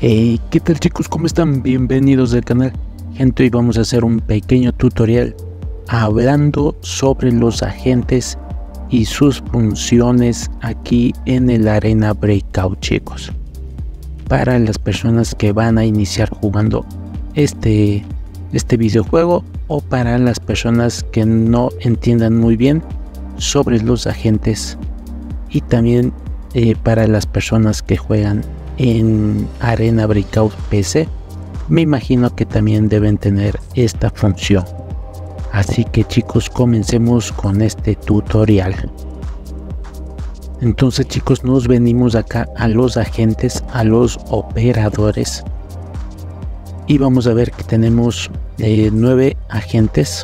Hey, ¿qué tal chicos? ¿Cómo están? Bienvenidos al canal. Gente, hoy vamos a hacer un pequeño tutorial hablando sobre los agentes y sus funciones aquí en el Arena Breakout, chicos. Para las personas que van a iniciar jugando este videojuego, o para las personas que no entiendan muy bien sobre los agentes, y también para las personas que juegan en Arena Breakout PC, me imagino que también deben tener esta función. Así que chicos, comencemos con este tutorial. Entonces chicos, nos venimos acá a los agentes, a los operadores, y vamos a ver que tenemos 9 agentes.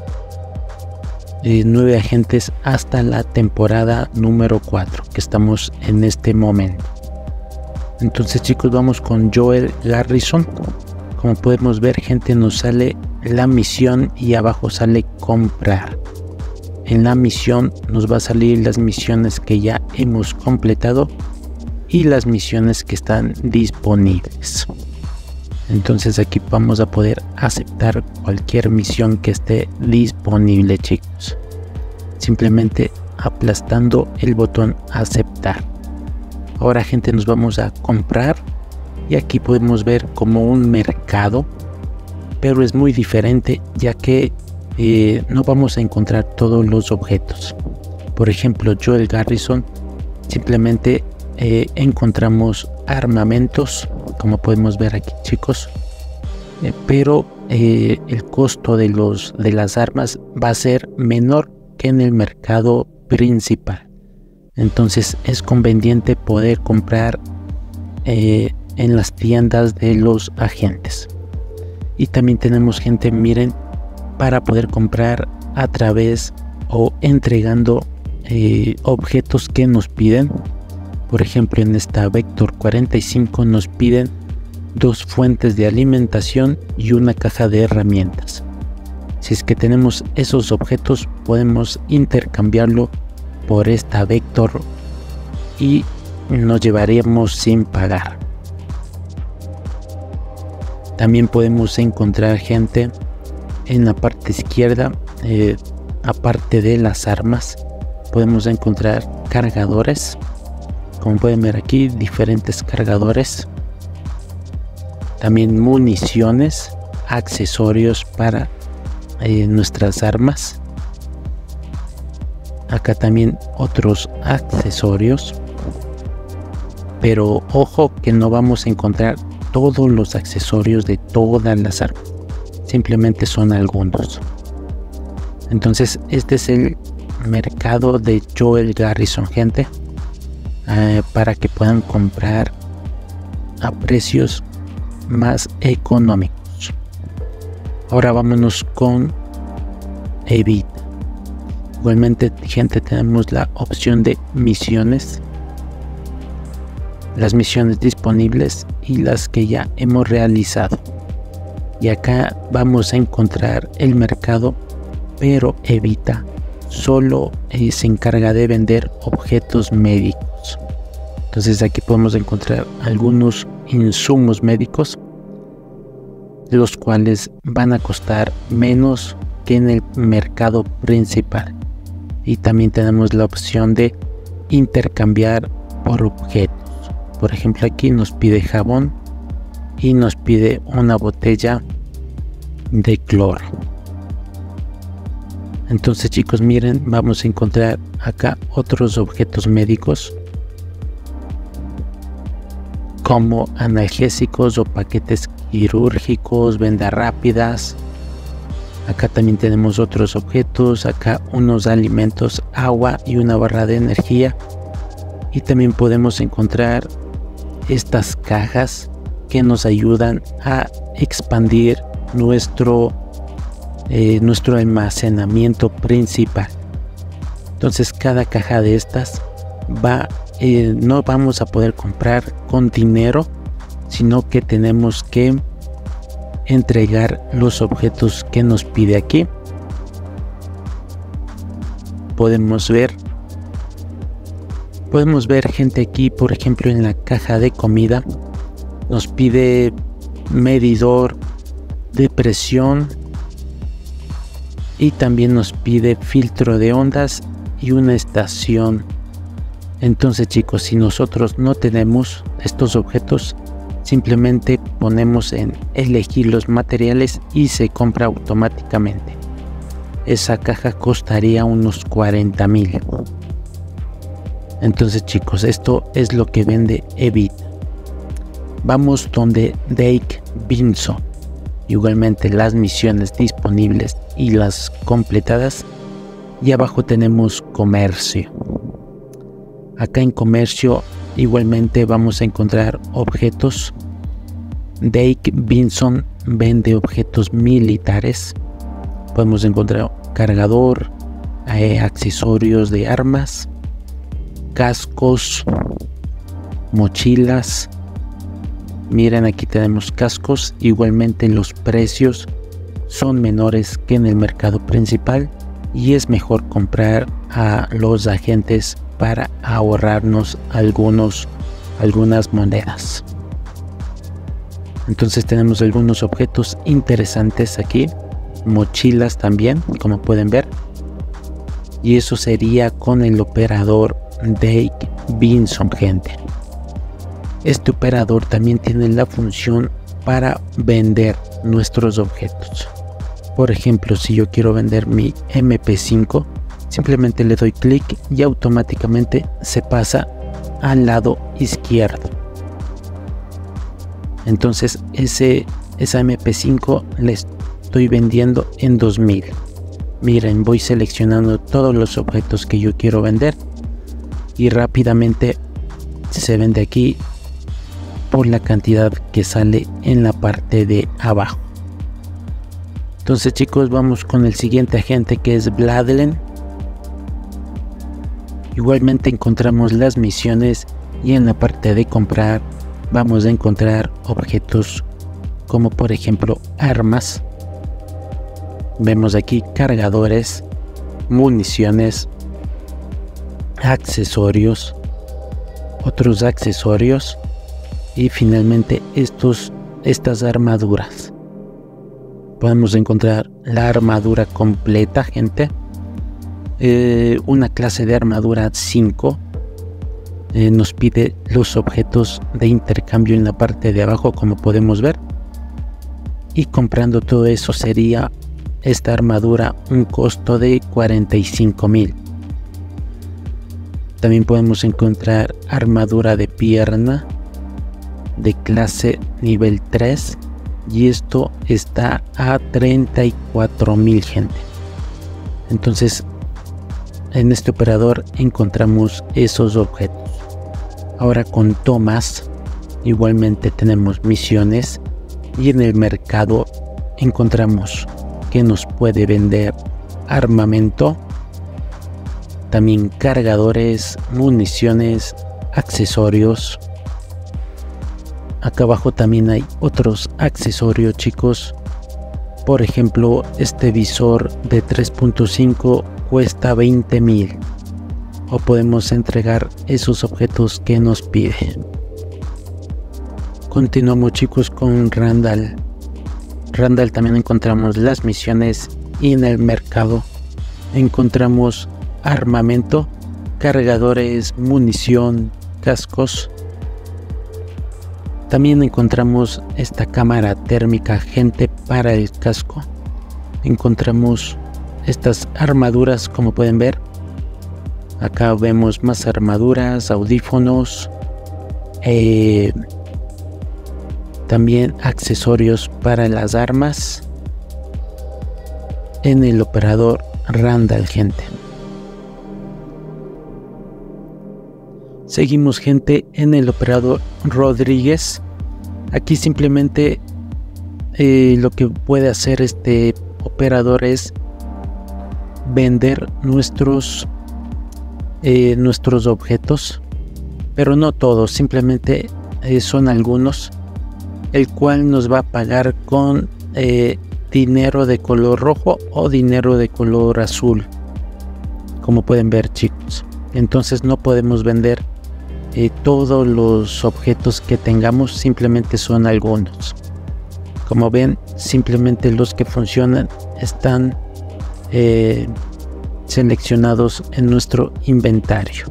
9 agentes hasta la temporada número 4 que estamos en este momento. Entonces chicos, vamos con Joel Garrison. Como podemos ver, gente, nos sale la misión y abajo sale comprar. En la misión nos va a salir las misiones que ya hemos completado y las misiones que están disponibles. Entonces aquí vamos a poder aceptar cualquier misión que esté disponible, chicos, simplemente aplastando el botón aceptar. Ahora, gente, nos vamos a comprar, y aquí podemos ver como un mercado, pero es muy diferente, ya que no vamos a encontrar todos los objetos. Por ejemplo, Joel Garrison, simplemente encontramos armamentos, como podemos ver aquí, chicos, pero el costo de las armas va a ser menor que en el mercado principal. Entonces es conveniente poder comprar en las tiendas de los agentes. Y también tenemos, gente, miren, para poder comprar a través o entregando objetos que nos piden. Por ejemplo, en esta Vector 45 nos piden 2 fuentes de alimentación y una caja de herramientas. Si es que tenemos esos objetos, podemos intercambiarlo por esta Vector y nos llevaríamos sin pagar. También podemos encontrar, gente, en la parte izquierda, aparte de las armas, podemos encontrar cargadores. Como pueden ver aquí, diferentes cargadores. También municiones, accesorios para nuestras armas. Acá también otros accesorios. Pero ojo que no vamos a encontrar todos los accesorios de todas las armas. Simplemente son algunos. Entonces este es el mercado de Joel Garrison, gente. Para que puedan comprar a precios más económicos. Ahora vámonos con Evita. Igualmente, gente, tenemos la opción de misiones, las misiones disponibles y las que ya hemos realizado. Y acá vamos a encontrar el mercado, pero Evita solo se encarga de vender objetos médicos. Entonces aquí podemos encontrar algunos insumos médicos, los cuales van a costar menos que en el mercado principal. Y también tenemos la opción de intercambiar por objetos. Por ejemplo, aquí nos pide jabón y nos pide una botella de cloro. Entonces, chicos, miren, vamos a encontrar acá otros objetos médicos, como analgésicos o paquetes quirúrgicos, vendas rápidas. Acá también tenemos otros objetos, acá unos alimentos, agua y una barra de energía. Y también podemos encontrar estas cajas que nos ayudan a expandir nuestro almacenamiento principal. Entonces cada caja de estas no vamos a poder comprar con dinero, sino que tenemos que entregar los objetos que nos pide aquí. Podemos ver, gente, aquí por ejemplo en la caja de comida Nos pide medidor de presión y también nos pide filtro de ondas y una estación. Entonces chicos, si nosotros no tenemos estos objetos, simplemente ponemos en elegir los materiales y se compra automáticamente. Esa caja costaría unos 40,000. Entonces chicos, esto es lo que vende Evita. Vamos donde Dake Vinson. Igualmente las misiones disponibles y las completadas. Y abajo tenemos comercio. Acá en comercio igualmente vamos a encontrar objetos. Dake Vinson vende objetos militares. Podemos encontrar cargador, accesorios de armas, cascos, mochilas. Miren, aquí tenemos cascos. Igualmente los precios son menores que en el mercado principal y es mejor comprar a los agentes para ahorrarnos algunas monedas. Entonces tenemos algunos objetos interesantes aquí, mochilas también, como pueden ver, y eso sería con el operador Dake Vinson, gente. Este operador también tiene la función para vender nuestros objetos. Por ejemplo, si yo quiero vender mi MP5, simplemente le doy clic y automáticamente se pasa al lado izquierdo. Entonces esa MP5 le estoy vendiendo en 2000. Miren, voy seleccionando todos los objetos que yo quiero vender y rápidamente se vende aquí por la cantidad que sale en la parte de abajo. Entonces chicos, vamos con el siguiente agente, que es Vladlen. Igualmente encontramos las misiones y en la parte de comprar vamos a encontrar objetos como por ejemplo armas. Vemos aquí cargadores, municiones, accesorios, otros accesorios y finalmente estas armaduras. Podemos encontrar la armadura completa, gente. Una clase de armadura 5. Nos pide los objetos de intercambio en la parte de abajo, como podemos ver. Y comprando todo eso sería esta armadura un costo de 45,000. También podemos encontrar armadura de pierna de clase nivel 3 y esto está a 34,000, gente. Entonces en este operador encontramos esos objetos. Ahora con Thomas igualmente tenemos misiones y en el mercado encontramos que nos puede vender armamento, también cargadores, municiones, accesorios. Acá abajo también hay otros accesorios, chicos. Por ejemplo, este visor de 3.5 cuesta 20,000. O podemos entregar esos objetos que nos pide. Continuamos, chicos, con Randall. Randall también encontramos las misiones y en el mercado encontramos armamento, cargadores, munición, cascos. También encontramos esta cámara térmica, gente, para el casco. Encontramos estas armaduras, como pueden ver. Acá vemos más armaduras, audífonos, también accesorios para las armas en el operador Randall, gente. Seguimos, gente, en el operador Rodríguez. Aquí simplemente lo que puede hacer este operador es vender nuestros objetos, pero no todos, simplemente son algunos, el cual nos va a pagar con dinero de color rojo o dinero de color azul, como pueden ver, chicos. Entonces no podemos vender todos los objetos que tengamos, simplemente son algunos. Como ven, simplemente los que funcionan están seleccionados en nuestro inventario.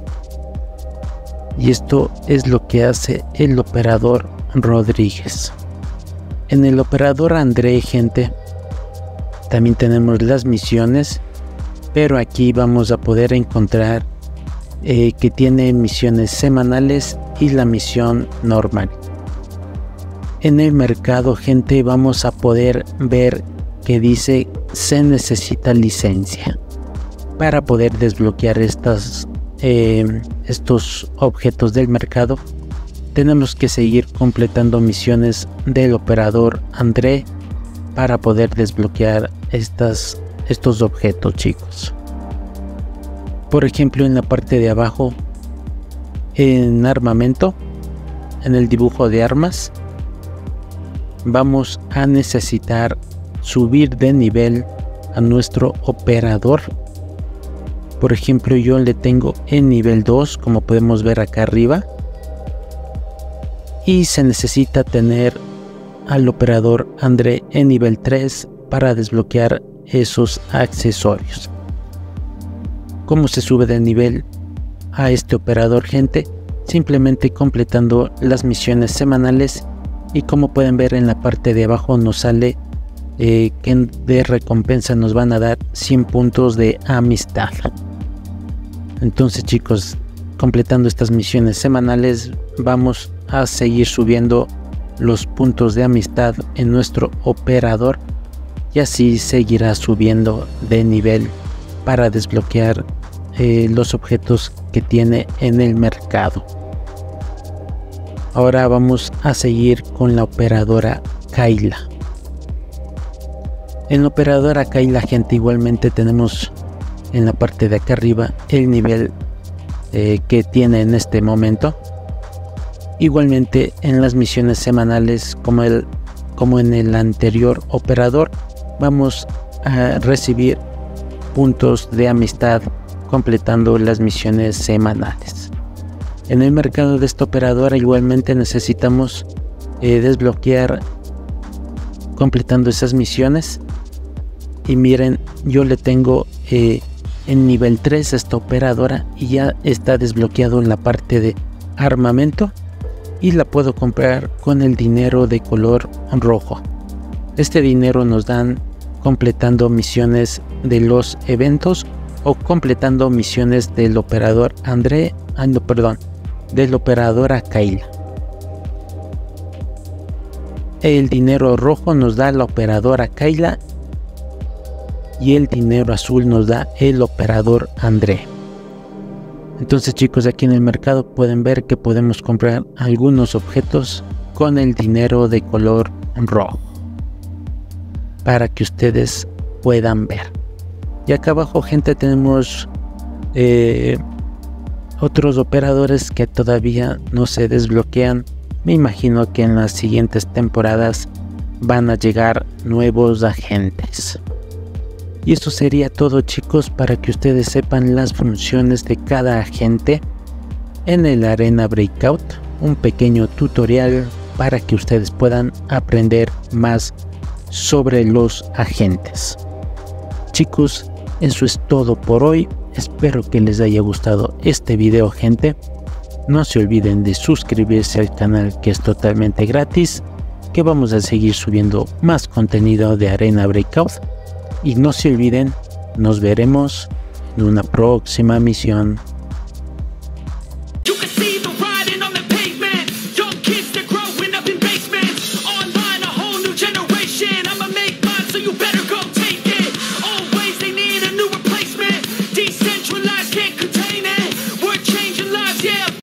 Y esto es lo que hace el operador Rodríguez. En el operador André, gente, también tenemos las misiones, pero aquí vamos a poder encontrar que tiene misiones semanales y la misión normal. En el mercado, gente, vamos a poder ver que dice se necesita licencia para poder desbloquear estos objetos del mercado. Tenemos que seguir completando misiones del operador André para poder desbloquear estos objetos, chicos. Por ejemplo, en la parte de abajo, en armamento, en el dibujo de armas, vamos a necesitar subir de nivel a nuestro operador. Por ejemplo, yo le tengo en nivel 2, como podemos ver acá arriba, y se necesita tener al operador André en nivel 3 para desbloquear esos accesorios. ¿Cómo se sube de nivel a este operador, gente? Simplemente completando las misiones semanales, y como pueden ver en la parte de abajo nos sale que de recompensa nos van a dar 100 puntos de amistad. Entonces, chicos, completando estas misiones semanales vamos a seguir subiendo los puntos de amistad en nuestro operador, y así seguirá subiendo de nivel para desbloquear los objetos que tiene en el mercado. Ahora vamos a seguir con la operadora Kayla. En la operadora Kayla, gente, igualmente tenemos en la parte de acá arriba el nivel que tiene en este momento. Igualmente en las misiones semanales, como en el anterior operador, vamos a recibir puntos de amistad completando las misiones semanales. En el mercado de esta operadora igualmente necesitamos desbloquear completando esas misiones. Y miren, yo le tengo en nivel 3 esta operadora y ya está desbloqueado en la parte de armamento, y la puedo comprar con el dinero de color rojo. Este dinero nos dan completando misiones de los eventos o completando misiones del operador André, del operador Kayla. El dinero rojo nos da la operadora Kayla y el dinero azul nos da el operador André. Entonces, chicos, aquí en el mercado pueden ver que podemos comprar algunos objetos con el dinero de color rojo para que ustedes puedan ver. Y acá abajo, gente, tenemos otros operadores que todavía no se desbloquean. Me imagino que en las siguientes temporadas van a llegar nuevos agentes. Y eso sería todo, chicos, para que ustedes sepan las funciones de cada agente en el Arena Breakout. Un pequeño tutorial para que ustedes puedan aprender más sobre los agentes. Chicos, eso es todo por hoy. Espero que les haya gustado este video, gente. No se olviden de suscribirse al canal, que es totalmente gratis, que vamos a seguir subiendo más contenido de Arena Breakout. Y no se olviden, nos veremos en una próxima misión.